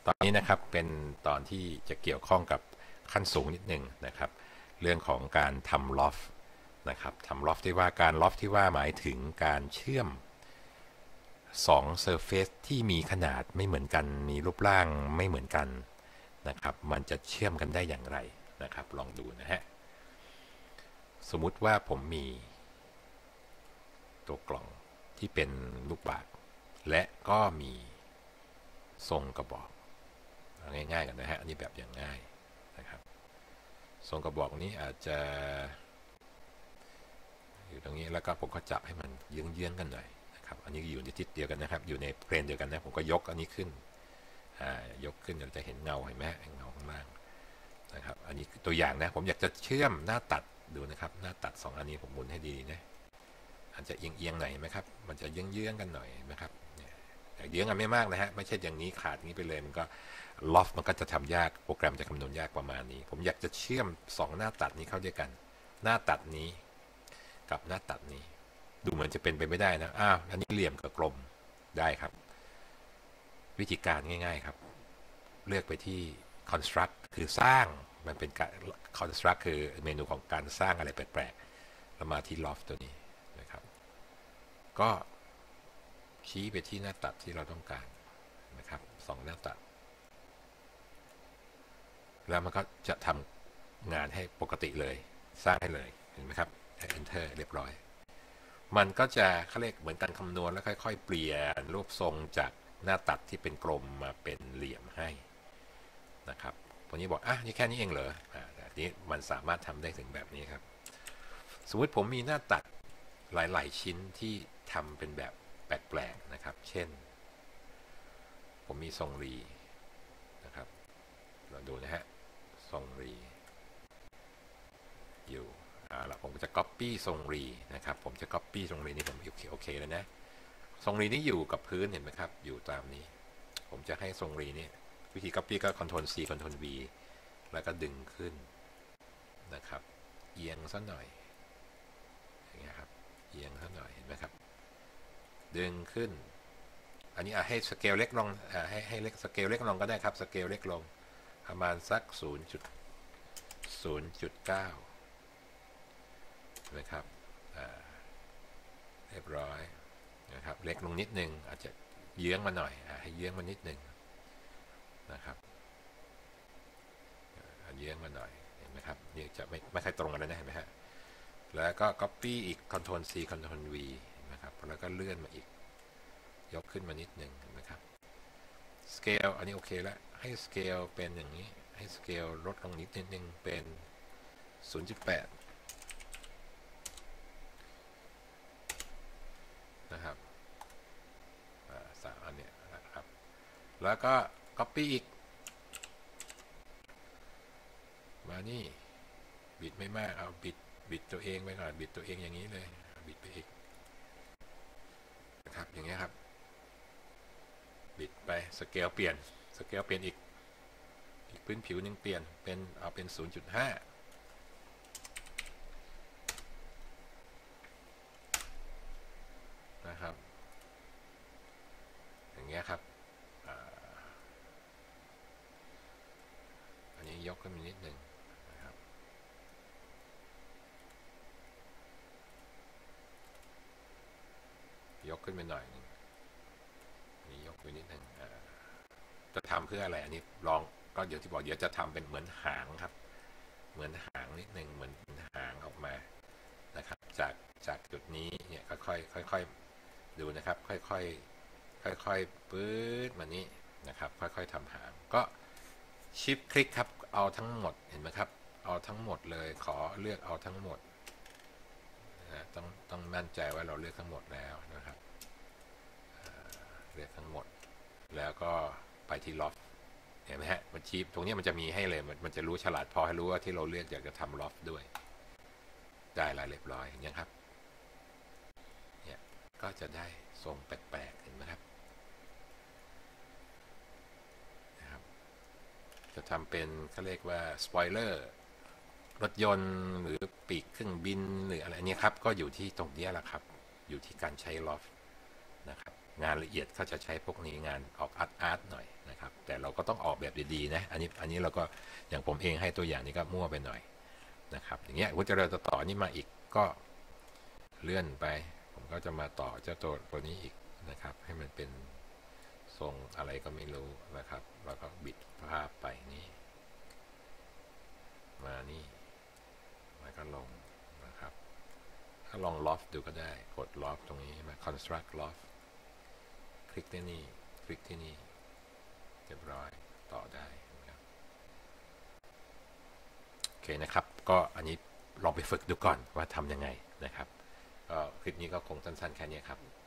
ตอนนี้นะครับเป็นตอนที่จะเกี่ยวข้องกับขั้นสูงนิดหนึ่งนะครับเรื่องของการทำลอฟนะครับทำลอฟที่ว่าการลอฟที่ว่าหมายถึงการเชื่อม2 Surface ที่มีขนาดไม่เหมือนกันมีรูปร่างไม่เหมือนกันนะครับมันจะเชื่อมกันได้อย่างไรนะครับลองดูนะฮะสมมุติว่าผมมีตัวกล่องที่เป็นลูกบาศก์และก็มีทรงกระบอกง่ายๆกันนะฮะอันนี้แบบอย่างง่ายนะครับทรงกระบอกนี้อาจจะอยู่ตรงนี้แล้วก็ผมก็จับให้มันเยื้องๆกันหน่อยนะครับอันนี้อยู่ในทิศเดียวกันนะครับอยู่ในเพลนเดียวกันนะผมก็ยกอันนี้ขึ้นยกขึ้นเราจะเห็นเงาเห็นไหมเงาข้างล่างนะครับอันนี้ตัวอย่างนะผมอยากจะเชื่อมหน้าตัดดูนะครับหน้าตัด2อันนี้ผมหมุนให้ดีนะอาจจะเอียงๆหน่อยไหมครับมันจะเยื้องๆกันหน่อยนะครับเยื้องกันไม่มากนะฮะไม่ใช่อย่างนี้ขาดนี้ไปเลยมันก็ลอฟมันก็จะทำยากโปรแกรมจะคำนวณยากประมาณนี้ผมอยากจะเชื่อม2หน้าตัดนี้เข้าด้วยกันหน้าตัดนี้กับหน้าตัดนี้ดูเหมือนจะเป็นไปไม่ได้นะอันนี้เหลี่ยมกับกลมได้ครับวิธีการง่ายๆครับเลือกไปที่ construct คือสร้างมันเป็นการ construct คือเมนูของการสร้างอะไรแปลกๆแล้วมาที่ loft ตัวนี้นะครับก็ชี้ไปที่หน้าตัดที่เราต้องการนะครับ2หน้าตัดแล้วมันก็จะทำงานให้ปกติเลยสร้างให้เลยเห็นไหมครับ enter เรียบร้อยมันก็จะเขาเรียกเหมือนการคำนวณแล้วค่อยๆเปลี่ยนรูปทรงจากหน้าตัดที่เป็นกลมมาเป็นเหลี่ยมให้นะครับตัวนี้บอกนี่แค่นี้เองเหรอแบบนี้มันสามารถทำได้ถึงแบบนี้ครับสมมติผมมีหน้าตัดหลายๆชิ้นที่ทำเป็นแบบแปลกๆนะครับเช่นผมมีทรงรีนะครับเราดูนะฮะทรงรีอยู่แล้วผมจะ copy ทรงรีนะครับผมจะ copy ทรงรีนี้ผมโอเคแล้วนะทรงรีนี้อยู่กับพื้นเห็นไหมครับอยู่ตามนี้ผมจะให้ทรงรีนี้วิธี copy ก็ Ctrl C Ctrl V แล้วก็ดึงขึ้นนะครับเอียงซะหน่อยอย่างเงี้ยครับเอียงซะหน่อยเห็นไหมครับดึงขึ้นอันนี้ให้สเกลเล็กลงให้เล็กสเกลเล็กลงก็ได้ครับสเกลเล็กลงประมาณสัก 0.9 นะครับเรียบร้อยนะครับเล็กลงนิดนึงอาจจะเยื้องมาหน่อยให้เยื้องมานิดนึงนะครับเยื้องมาหน่อยเห็นไหมครับนี่จะไม่ค่อยตรงกันเลยนะเห็นไหมฮะแล้วก็ copy อีก Ctrl C Ctrl V นะครับแล้วก็เลื่อนมาอีกยกขึ้นมานิดนึงเห็นไหมครับสเกลอันนี้โอเคแล้วให้สเกลเป็นอย่างนี้ให้สเกลลดลงนิดนึงเป็น 0.8 นะครับ3อันนี้นะครับแล้วก็ copy อีกมานี่บิดไม่มากเอาบิดตัวเองไปก่อนบิดตัวเองอย่างนี้เลยบิดไปอีกนะครับอย่างเงี้ยครับบิดไปสเกลเปลี่ยนอีกพื้นผิวนึงเปลี่ยนเป็นเอาเป็น 0.5 นะครับอย่างเงี้ยครับอันนี้ยกขึ้นมานิดหนึ่งนะครับยกขึ้นไปหน่อยนึงนี่ยกไปนิดหนึ่งจะทำเพื่ออะไรอันนี้ลองก็เดี๋ยวที่บอกเดี๋ยวจะทำเป็นเหมือนหางครับเหมือนหางนิดหนึ่งเหมือนหางออกมานะครับจากจุดนี้เนี่ยค่อยดูนะครับค่อยปื๊ดมานี้นะครับค่อยทำหางก็ชิปคลิกครับเอาทั้งหมดเห็นไหมครับเอาทั้งหมดเลยขอเลือกเอาทั้งหมดต้องมั่นใจว่าเราเลือกทั้งหมดแล้วนะครับเลือกทั้งหมดแล้วก็ไปที่ล็อฟเห็นไหมฮะมันชี้ตรงนี้มันจะมีให้เลยมันจะรู้ฉลาดพอให้รู้ว่าที่เราเลือกอยากจะทำล็อฟด้วยได้แล้วเรียบร้อยอย่างนี้ครับเนี่ยก็จะได้ทรงแปลกๆเห็นไหมครับจะทำเป็นเขาเรียกว่าสปอยเลอร์รถยนต์หรือปีกเครื่องบินหรืออะไรนี้ครับก็อยู่ที่ตรงนี้แหละครับอยู่ที่การใช้ล็อฟนะครับงานละเอียดเขาจะใช้พวกนี้งานออกอาร์ตหน่อยนะครับแต่เราก็ต้องออกแบบดีๆนะอันนี้เราก็อย่างผมเองให้ตัวอย่างนี้ก็มั่วไปหน่อยนะครับอย่างเงี้ยว่าจะเราจะต่อนี่มาอีกก็เลื่อนไปผมก็จะมาต่อเจ้าตัวนี้อีกนะครับให้มันเป็นทรงอะไรก็ไม่รู้นะครับแล้วก็บิดภาพไปนี่มานี่แล้วก็ลงนะครับถ้าลอง loft ดูก็ได้กด loft ตรงนี้มา construct loft คลิกที่นี่คลิกที่นี่เรียบร้อยต่อได้นะครับโอเคนะครับก็อันนี้ลองไปฝึกดูก่อนว่าทำยังไงนะครับก็คลิปนี้ก็คงสั้นๆแค่นี้ครับ